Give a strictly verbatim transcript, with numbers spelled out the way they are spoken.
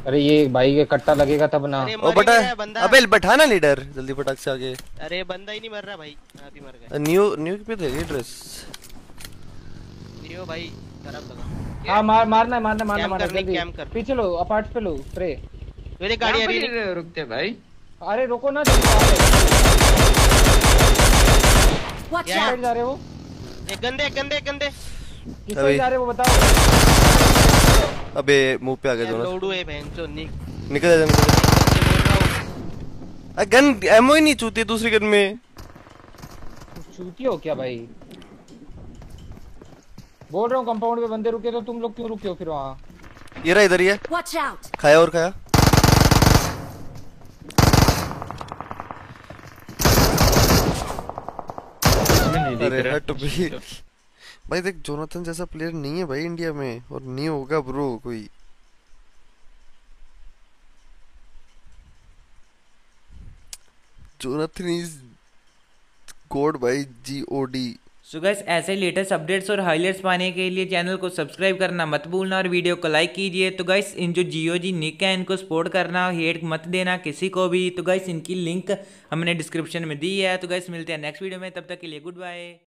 अरे ये भाई ये कट्टा लगेगा तब ना। अरे ओ मर बटा, ही गया बंदा। अबे बैठा ना लीडर, जल्दी फटाक से आगे। अरे बंदा ही नहीं मर रहा भाई, अभी मर गया। न्यू न्यू पे थे ये ड्रेस। लियो भाई तरफ लगा। हाँ मार मारना है मारना है, मारना कैम मारना कर, नहीं, जल्दी। कैम कर। पीछे लो, अपार्ट पे लो स्प्रे। मेरे गाड़ी आ रही है। नहीं रुकते भाई। अरे रुको ना, जल्दी आ रहे। Watch Yeah. साइड जा रहे हो? एक गंदे एक गंदे एक गंदे। किस अबे। साइड जा रहे हो वो बताओ। अबे मुंह पे आ गए दोनों। लोडू है बहनचोद, निक। निकल जा निकल जा। गन एमओ ही नहीं चूती दूसरी गन में। चूती हो क्या भाई? बोल रहा हूँ कंपाउंड पे बंदे रुके तो तुम लोग क्यों रुके हो फिर वहाँ? ये रहा इधर ही है। Watch out! खाया और खाया। अरे हट भी। भाई देख जोनाथन जैसा प्लेयर नहीं है भाई इंडिया में, और नहीं होगा ब्रो कोई। जोनाथन इज गॉड भाई, G O D. So guys ऐसे लेटेस्ट अपडेट्स और हाइलाइट्स पाने के लिए चैनल को सब्सक्राइब करना मत भूलना और वीडियो को लाइक कीजिए। तो गाइस इन जो जियो जी निक है इनको सपोर्ट करना, हेट मत देना किसी को भी। तो गाइस इनकी लिंक हमने डिस्क्रिप्शन में दी है। तो गाइस मिलते हैं नेक्स्ट वीडियो में, तब तक के लिए गुड बाय।